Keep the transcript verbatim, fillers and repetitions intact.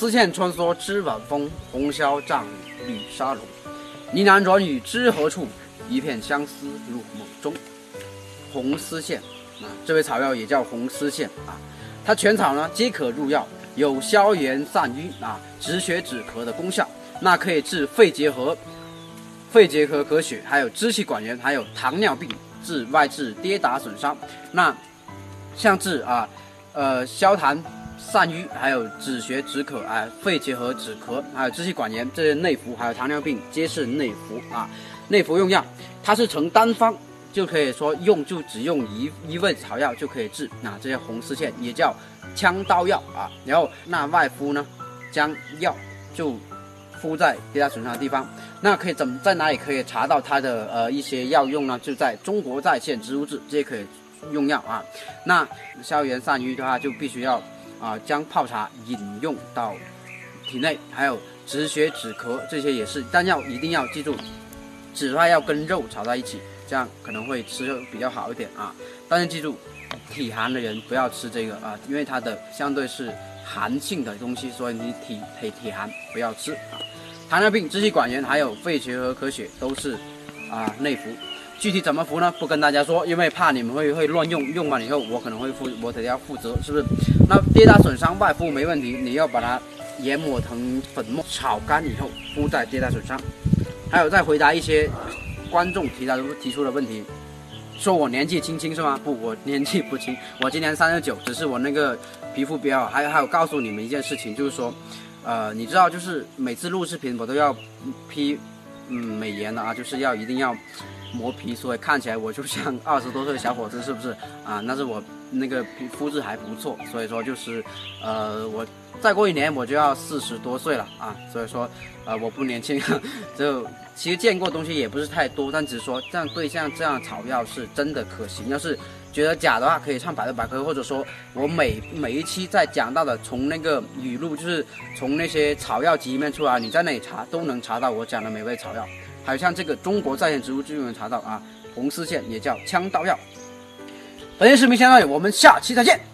丝线穿梭知晚风，红绡帐雨绿纱笼。呢喃软语知何处？一片相思入梦中。红丝线啊，这味草药也叫红丝线啊，它全草呢皆可入药，有消炎散瘀啊、止血止咳的功效。那可以治肺结核、肺结核咳血，还有支气管炎，还有糖尿病，治外治跌打损伤。那像治啊呃消痰散瘀，还有止血止渴啊、肺结核止咳，还有支气管炎，这些内服，还有糖尿病皆是内服啊。内服用药，它是成单方，就可以说用就只用一一味草药就可以治。那这些红丝线也叫枪刀药啊。然后那外敷呢，将药就敷在跌打损伤的地方。那可以怎么在哪里可以查到它的呃一些药用呢？就在中国在线植物志，这些可以用药啊。那消炎散瘀的话，就必须要啊将泡茶饮用到体内，还有止血止咳，这些也是，但要一定要记住，止的话要跟肉炒在一起，这样可能会吃比较好一点啊。但是记住，体寒的人不要吃这个啊，因为它的相对是寒性的东西，所以你体体体寒不要吃啊。糖尿病、支气管炎还有肺结核咳血都是啊内服。具体怎么服呢？不跟大家说，因为怕你们会会乱用，用完以后我可能会负我得要负责，是不是？那跌打损伤外敷没问题，你要把它研磨成粉末，炒干以后敷在跌打损伤。还有再回答一些观众提到提出的问题，说我年纪轻轻是吗？不，我年纪不轻，我今年三十九，只是我那个皮肤比较好。还有还有告诉你们一件事情，就是说，呃，你知道，就是每次录视频我都要批嗯美颜的啊，就是要一定要磨皮，所以看起来我就像二十多岁的小伙子，是不是啊？但是我那个皮肤质还不错，所以说就是呃我。再过一年我就要四十多岁了啊，所以说，呃，我不年轻，就其实见过东西也不是太多，但只是说这样对像这样的草药是真的可行。要是觉得假的话，可以上百度百科，或者说我每每一期在讲到的，从那个语录，就是从那些草药集里面出来，你在那里查都能查到我讲的每味草药。还有像这个中国在线植物就能查到啊，红丝线也叫枪刀药。本期视频先到这里，我们下期再见。